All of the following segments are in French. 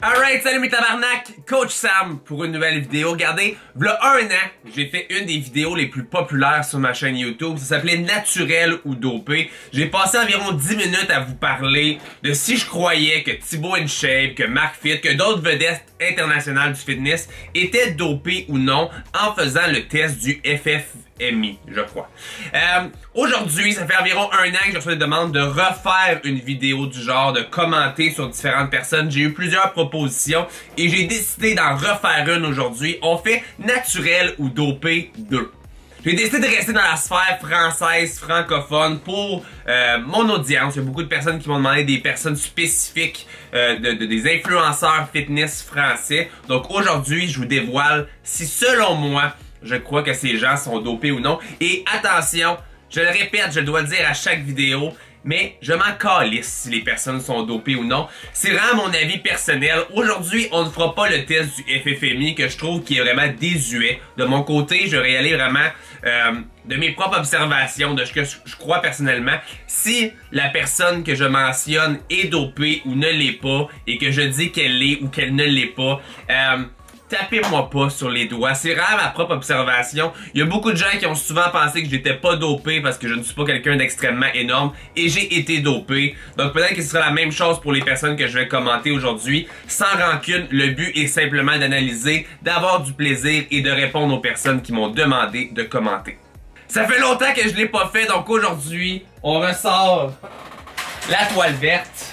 Alright, salut mes tabarnak, Coach Sam pour une nouvelle vidéo. Regardez, v'là un an, j'ai fait une des vidéos les plus populaires sur ma chaîne YouTube. Ça s'appelait Naturel ou dopé. J'ai passé environ 10 minutes à vous parler de si je croyais que Thibaut InShape, que Marc Fit, que d'autres vedettes internationales du fitness étaient dopés ou non en faisant le test du FFMI, je crois. Aujourd'hui, ça fait environ un an que je reçois des demandes de refaire une vidéo du genre, de commenter sur différentes personnes. J'ai eu plusieurs propositions et j'ai décidé d'en refaire une aujourd'hui. On fait Naturel ou dopé 2. J'ai décidé de rester dans la sphère française, francophone pour mon audience. Il y a beaucoup de personnes qui m'ont demandé des personnes spécifiques, des influenceurs fitness français. Donc aujourd'hui, je vous dévoile si selon moi, je crois que ces gens sont dopés ou non. Et attention, je le répète, je dois le dire à chaque vidéo, mais je m'en calisse si les personnes sont dopées ou non. C'est vraiment mon avis personnel. Aujourd'hui, on ne fera pas le test du FFMI que je trouve qui est vraiment désuet. De mon côté, je vais y aller vraiment de mes propres observations, de ce que je crois personnellement. Si la personne que je mentionne est dopée ou ne l'est pas, et que je dis qu'elle l'est ou qu'elle ne l'est pas, tapez-moi pas sur les doigts. C'est vraiment ma propre observation. Il y a beaucoup de gens qui ont souvent pensé que j'étais pas dopé parce que je ne suis pas quelqu'un d'extrêmement énorme et j'ai été dopé. Donc peut-être que ce sera la même chose pour les personnes que je vais commenter aujourd'hui. Sans rancune, le but est simplement d'analyser, d'avoir du plaisir et de répondre aux personnes qui m'ont demandé de commenter. Ça fait longtemps que je l'ai pas fait, donc aujourd'hui, on ressort la toile verte.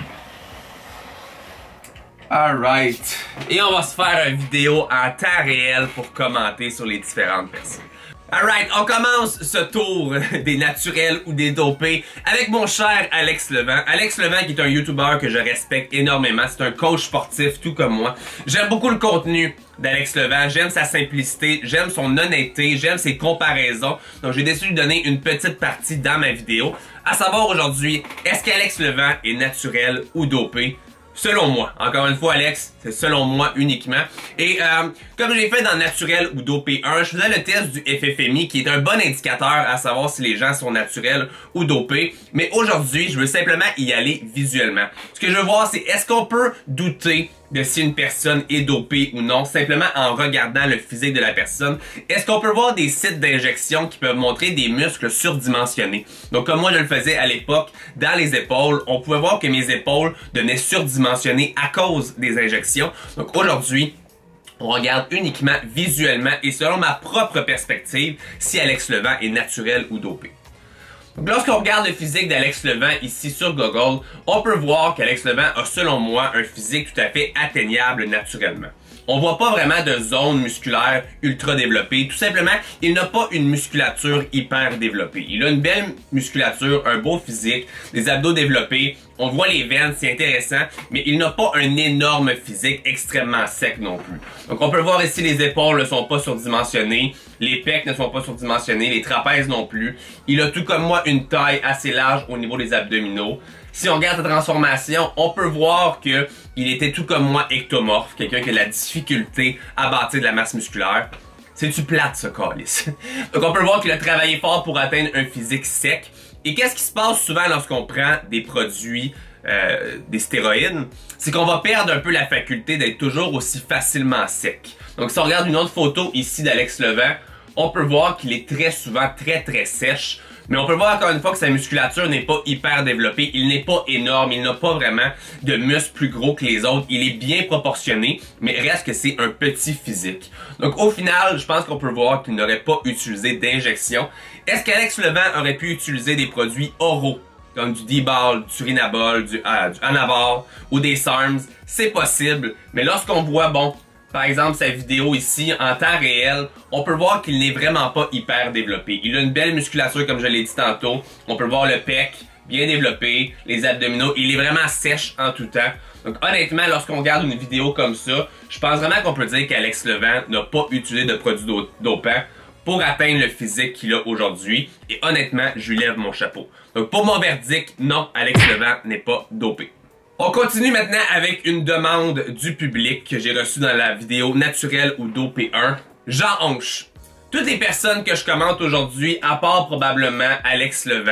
Alright. Et on va se faire une vidéo en temps réel pour commenter sur les différentes personnes. Alright, on commence ce tour des naturels ou des dopés avec mon cher Alex Levent. Alex Levent qui est un YouTuber que je respecte énormément. C'est un coach sportif tout comme moi. J'aime beaucoup le contenu d'Alex Levent. J'aime sa simplicité, j'aime son honnêteté, j'aime ses comparaisons. Donc j'ai décidé de lui donner une petite partie dans ma vidéo. À savoir aujourd'hui, est-ce qu'Alex Levent est naturel ou dopé? Selon moi. Encore une fois, Alex, c'est selon moi uniquement. Et comme j'ai fait dans Naturel ou dopé 1, je faisais le test du FFMI qui est un bon indicateur à savoir si les gens sont naturels ou dopés. Mais aujourd'hui, je veux simplement y aller visuellement. Ce que je veux voir, c'est est-ce qu'on peut douter de si une personne est dopée ou non, simplement en regardant le physique de la personne. Est-ce qu'on peut voir des sites d'injection qui peuvent montrer des muscles surdimensionnés? Donc comme moi je le faisais à l'époque, dans les épaules, on pouvait voir que mes épaules devenaient surdimensionnées à cause des injections. Donc aujourd'hui, on regarde uniquement visuellement et selon ma propre perspective, si Alex Levent est naturel ou dopé. Donc lorsqu'on regarde le physique d'Alex Levent ici sur Google, on peut voir qu'Alex Levent a selon moi un physique tout à fait atteignable naturellement. On voit pas vraiment de zone musculaire ultra développée. Tout simplement, il n'a pas une musculature hyper développée. Il a une belle musculature, un beau physique, des abdos développés. On voit les veines, c'est intéressant, mais il n'a pas un énorme physique extrêmement sec non plus. Donc on peut voir ici les épaules ne sont pas surdimensionnées, les pecs ne sont pas surdimensionnés, les trapèzes non plus. Il a tout comme moi une taille assez large au niveau des abdominaux. Si on regarde sa transformation, on peut voir que il était tout comme moi ectomorphe, quelqu'un qui a de la difficulté à bâtir de la masse musculaire. C'est-tu plate ce calice? Donc on peut voir qu'il a travaillé fort pour atteindre un physique sec. Et qu'est-ce qui se passe souvent lorsqu'on prend des produits, des stéroïdes? C'est qu'on va perdre un peu la faculté d'être toujours aussi facilement sec. Donc si on regarde une autre photo ici d'Alex Levent, on peut voir qu'il est très souvent très sèche. Mais on peut voir encore une fois que sa musculature n'est pas hyper développée, il n'est pas énorme, il n'a pas vraiment de muscles plus gros que les autres, il est bien proportionné, mais reste que c'est un petit physique. Donc au final, je pense qu'on peut voir qu'il n'aurait pas utilisé d'injection. Est-ce qu'Alex Levent aurait pu utiliser des produits oraux, comme du D-Ball, du Turinabol, du Anavar ou des SARMs? C'est possible, mais lorsqu'on voit, bon, par exemple, sa vidéo ici, en temps réel, on peut voir qu'il n'est vraiment pas hyper développé. Il a une belle musculature, comme je l'ai dit tantôt. On peut voir le pec bien développé, les abdominaux. Il est vraiment sèche en tout temps. Donc honnêtement, lorsqu'on regarde une vidéo comme ça, je pense vraiment qu'on peut dire qu'Alex Levent n'a pas utilisé de produits dopants pour atteindre le physique qu'il a aujourd'hui. Et honnêtement, je lui lève mon chapeau. Donc pour mon verdict, non, Alex Levent n'est pas dopé. On continue maintenant avec une demande du public que j'ai reçue dans la vidéo Naturel ou dopé 1. Jean Honche. Toutes les personnes que je commente aujourd'hui, à part probablement Alex Levent,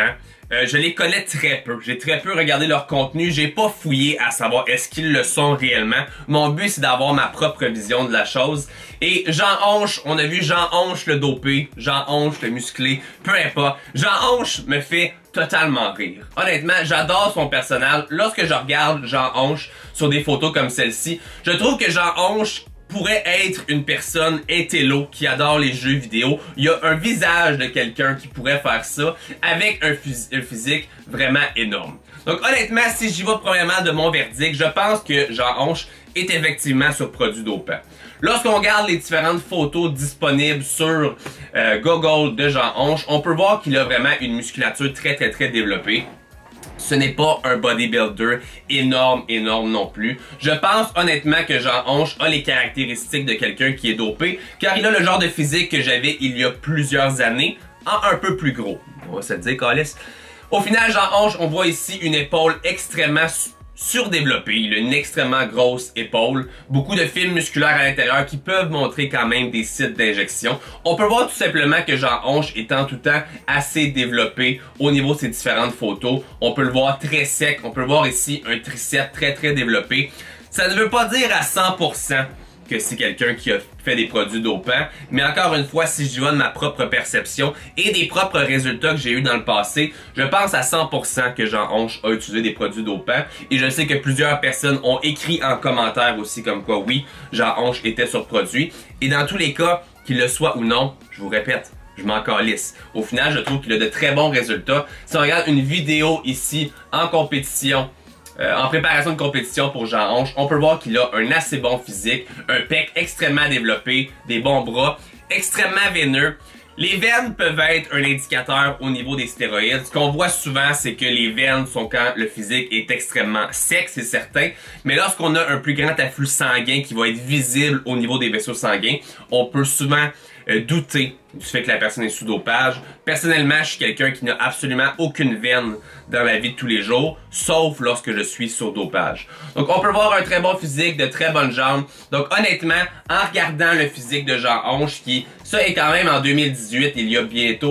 Je les connais très peu. J'ai très peu regardé leur contenu. J'ai pas fouillé à savoir est-ce qu'ils le sont réellement. Mon but, c'est d'avoir ma propre vision de la chose. Et Jean Honche, on a vu Jean Honche le dopé, Jean Honche le musclé, peu importe. Jean Honche me fait totalement rire. Honnêtement, j'adore son personnage. Lorsque je regarde Jean Honche sur des photos comme celle-ci, je trouve que Jean Honche pourrait être une personne intello qui adore les jeux vidéo. Il y a un visage de quelqu'un qui pourrait faire ça avec un physique vraiment énorme. Donc honnêtement, si j'y vais premièrement de mon verdict, je pense que Jean Honche est effectivement sur produit dopant. Lorsqu'on regarde les différentes photos disponibles sur Google de Jean Honche, on peut voir qu'il a vraiment une musculature très développée. Ce n'est pas un bodybuilder énorme non plus. Je pense honnêtement que Jean Honche a les caractéristiques de quelqu'un qui est dopé, car il a le genre de physique que j'avais il y a plusieurs années, en un peu plus gros. On va se le dire, Calis. Au final, Jean Honche, on voit ici une épaule extrêmement surdéveloppé, il a une extrêmement grosse épaule, beaucoup de fils musculaires à l'intérieur qui peuvent montrer quand même des sites d'injection. On peut voir tout simplement que Jean Honche est en tout temps assez développé au niveau de ses différentes photos. On peut le voir très sec, on peut voir ici un triceps très développé. Ça ne veut pas dire à 100% que c'est quelqu'un qui a fait des produits dopants, mais encore une fois, si je vais de ma propre perception et des propres résultats que j'ai eu dans le passé, je pense à 100% que Jean Honche a utilisé des produits dopants, et je sais que plusieurs personnes ont écrit en commentaire aussi comme quoi oui, Jean Honche était sur produit, et dans tous les cas, qu'il le soit ou non, je vous répète, je m'en calisse. Au final, je trouve qu'il a de très bons résultats. Si on regarde une vidéo ici en compétition, en préparation de compétition pour Jean Honche, on peut voir qu'il a un assez bon physique, un pec extrêmement développé, des bons bras, extrêmement veineux. Les veines peuvent être un indicateur au niveau des stéroïdes. Ce qu'on voit souvent, c'est que les veines sont quand le physique est extrêmement sec, c'est certain. Mais lorsqu'on a un plus grand afflux sanguin qui va être visible au niveau des vaisseaux sanguins, on peut souvent douter du fait que la personne est sous dopage. Personnellement, je suis quelqu'un qui n'a absolument aucune veine dans la vie de tous les jours, sauf lorsque je suis sur dopage. Donc on peut voir un très bon physique, de très bonnes jambes. Donc honnêtement, en regardant le physique de Jean Honche, ça est quand même en 2018, il y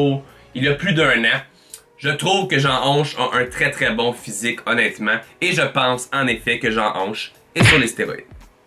a plus d'un an, je trouve que Jean Honche a un très bon physique, honnêtement, et je pense en effet que Jean Honche est sur les stéroïdes.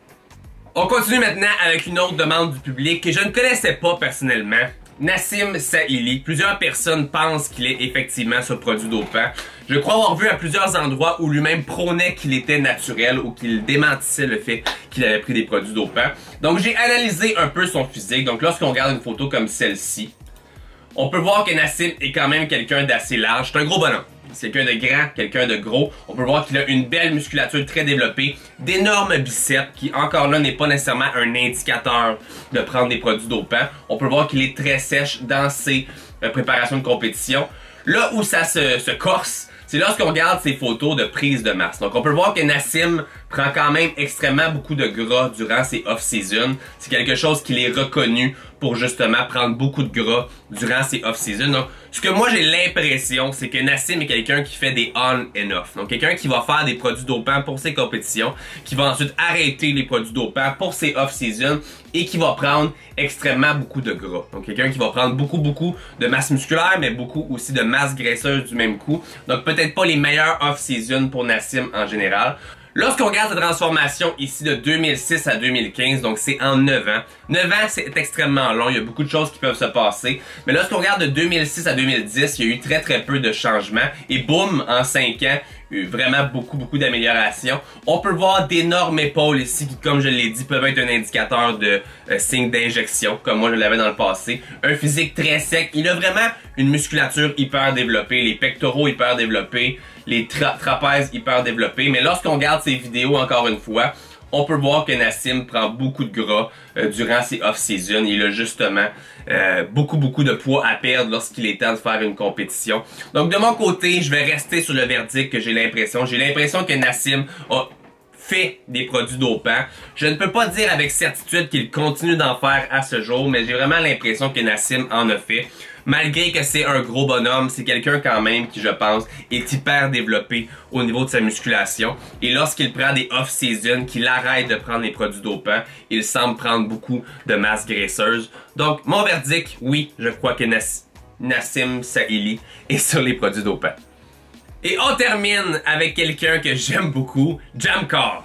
On continue maintenant avec une autre demande du public que je ne connaissais pas personnellement. Nassim Saïli. Plusieurs personnes pensent qu'il est effectivement ce produit dopant. Je crois avoir vu à plusieurs endroits où lui-même prônait qu'il était naturel ou qu'il démentissait le fait qu'il avait pris des produits dopants. Donc j'ai analysé un peu son physique. Donc lorsqu'on regarde une photo comme celle-ci, on peut voir que Nassim est quand même quelqu'un d'assez large. C'est un gros bonhomme. C'est quelqu'un de grand, quelqu'un de gros. On peut voir qu'il a une belle musculature très développée, d'énormes biceps qui encore là n'est pas nécessairement un indicateur de prendre des produits dopants. On peut voir qu'il est très sèche dans ses préparations de compétition. Là où ça se corse, c'est lorsqu'on regarde ses photos de prise de masse. Donc on peut voir que Nassim prend quand même extrêmement beaucoup de gras durant ses off-season. C'est quelque chose qu'il est reconnu pour justement prendre beaucoup de gras durant ses off-season. Donc ce que moi j'ai l'impression, c'est que Nassim est quelqu'un qui fait des on and off. Donc quelqu'un qui va faire des produits dopants pour ses compétitions, qui va ensuite arrêter les produits dopants pour ses off-season et qui va prendre extrêmement beaucoup de gras. Donc quelqu'un qui va prendre beaucoup de masse musculaire, mais beaucoup aussi de masse graisseuse du même coup. Donc peut-être pas les meilleurs off-season pour Nassim en général. Lorsqu'on regarde cette transformation ici de 2006 à 2015, donc c'est en 9 ans. 9 ans, c'est extrêmement long, il y a beaucoup de choses qui peuvent se passer. Mais lorsqu'on regarde de 2006 à 2010, il y a eu très peu de changements. Et boum, en 5 ans, il y a eu vraiment beaucoup d'améliorations. On peut voir d'énormes épaules ici qui, comme je l'ai dit, peuvent être un indicateur de signe d'injection, comme moi je l'avais dans le passé. Un physique très sec. Il a vraiment une musculature hyper développée, les pectoraux hyper développés, les trapèzes hyper développés. Mais lorsqu'on regarde ces vidéos, encore une fois, on peut voir que Nassim prend beaucoup de gras durant ses off-season. Il a justement beaucoup de poids à perdre lorsqu'il est temps de faire une compétition. Donc de mon côté, je vais rester sur le verdict que j'ai l'impression. J'ai l'impression que Nassim a fait des produits dopants. Je ne peux pas dire avec certitude qu'il continue d'en faire à ce jour, mais j'ai vraiment l'impression que Nassim en a fait. Malgré que c'est un gros bonhomme, c'est quelqu'un quand même qui, je pense, est hyper développé au niveau de sa musculation. Et lorsqu'il prend des off-season, qu'il arrête de prendre les produits dopants, il semble prendre beaucoup de masse graisseuse. Donc, mon verdict, oui, je crois que Nassim Saïli est sur les produits dopants. Et on termine avec quelqu'un que j'aime beaucoup, Jamcar.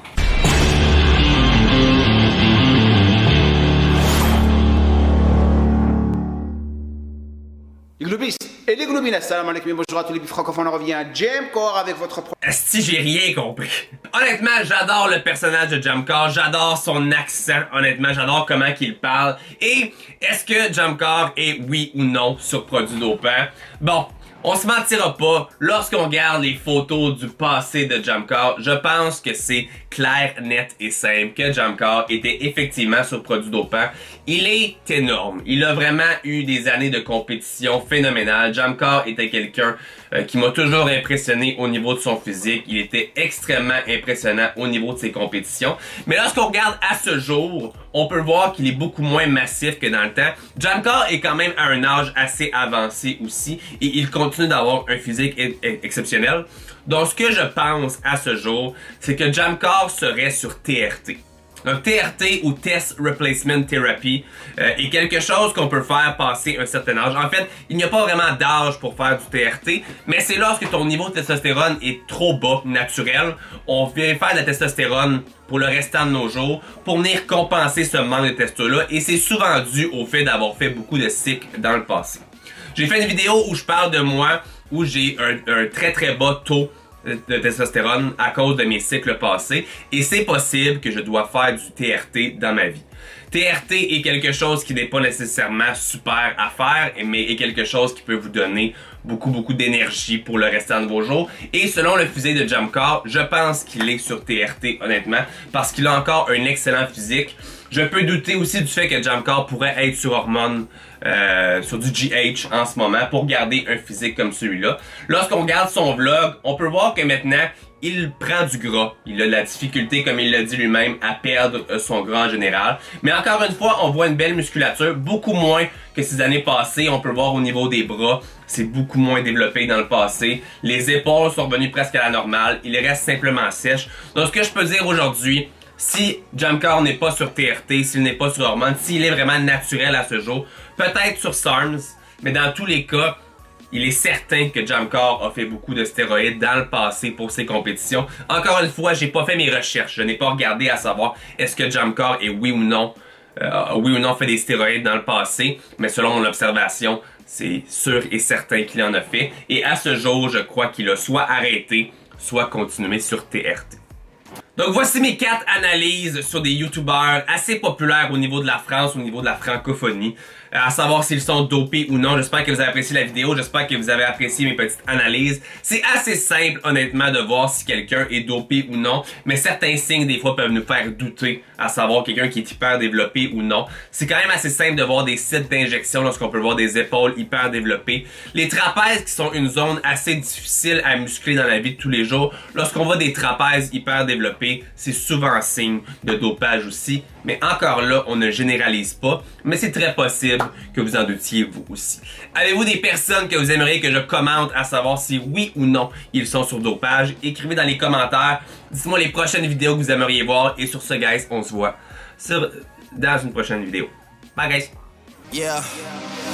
Et les gloubines, assalamu alaikum, bonjour à tous les francophones, on revient à Jamcar avec votre... Esti, j'ai rien compris. Honnêtement, j'adore le personnage de Jamcar, j'adore son accent, honnêtement, j'adore comment qu'il parle. Et est-ce que Jamcar est oui ou non sur produit dopant? Bon, on se mentira pas, lorsqu'on regarde les photos du passé de Jamcar, je pense que c'est clair, net et simple que Jamcar était effectivement sur produit dopant. Il est énorme. Il a vraiment eu des années de compétition phénoménales. Jamcar était quelqu'un qui m'a toujours impressionné au niveau de son physique. Il était extrêmement impressionnant au niveau de ses compétitions. Mais lorsqu'on regarde à ce jour, on peut voir qu'il est beaucoup moins massif que dans le temps. Jamcar est quand même à un âge assez avancé aussi et il continue d'avoir un physique exceptionnel. Donc ce que je pense à ce jour, c'est que Jamcar serait sur TRT. Donc TRT ou Test Replacement Therapy est quelque chose qu'on peut faire passer un certain âge. En fait, il n'y a pas vraiment d'âge pour faire du TRT, mais c'est lorsque ton niveau de testostérone est trop bas, naturel, on vient faire de la testostérone pour le restant de nos jours, pour venir compenser ce manque de testo-là, et c'est souvent dû au fait d'avoir fait beaucoup de cycles dans le passé. J'ai fait une vidéo où je parle de moi, où j'ai un très bas taux de testostérone à cause de mes cycles passés et c'est possible que je dois faire du TRT dans ma vie. TRT est quelque chose qui n'est pas nécessairement super à faire, mais est quelque chose qui peut vous donner beaucoup d'énergie pour le restant de vos jours. Et selon le physique de Jamcar, je pense qu'il est sur TRT honnêtement, parce qu'il a encore un excellent physique. Je peux douter aussi du fait que Jamcar pourrait être sur hormones, sur du GH en ce moment pour garder un physique comme celui-là. Lorsqu'on regarde son vlog, on peut voir que maintenant, il prend du gras. Il a de la difficulté, comme il l'a dit lui-même, à perdre son gras en général. Mais encore une fois, on voit une belle musculature, beaucoup moins que ces années passées. On peut le voir au niveau des bras, c'est beaucoup moins développé dans le passé. Les épaules sont revenues presque à la normale. Il reste simplement sèche. Donc ce que je peux dire aujourd'hui, si Jamcar n'est pas sur TRT, s'il n'est pas sur hormones, s'il est vraiment naturel à ce jour, peut-être sur SARMs, mais dans tous les cas, il est certain que Jamcar a fait beaucoup de stéroïdes dans le passé pour ses compétitions. Encore une fois, j'ai pas fait mes recherches, je n'ai pas regardé à savoir est-ce que Jamcar est oui ou non fait des stéroïdes dans le passé, mais selon mon observation, c'est sûr et certain qu'il en a fait. Et à ce jour, je crois qu'il a soit arrêté, soit continué sur TRT. Donc voici mes 4 analyses sur des youtubeurs assez populaires au niveau de la France, au niveau de la francophonie, à savoir s'ils sont dopés ou non. J'espère que vous avez apprécié la vidéo, j'espère que vous avez apprécié mes petites analyses. C'est assez simple honnêtement de voir si quelqu'un est dopé ou non, mais certains signes des fois peuvent nous faire douter à savoir quelqu'un qui est hyper développé ou non. C'est quand même assez simple de voir des sites d'injection lorsqu'on peut voir des épaules hyper développées. Les trapèzes qui sont une zone assez difficile à muscler dans la vie de tous les jours, lorsqu'on voit des trapèzes hyper développés, c'est souvent signe de dopage aussi. Mais encore là, on ne généralise pas, mais c'est très possible que vous en doutiez vous aussi. Avez-vous des personnes que vous aimeriez que je commente à savoir si oui ou non ils sont sur dopage? Écrivez dans les commentaires, dites-moi les prochaines vidéos que vous aimeriez voir. Et sur ce, guys, on se voit dans une prochaine vidéo. Bye, guys! Yeah.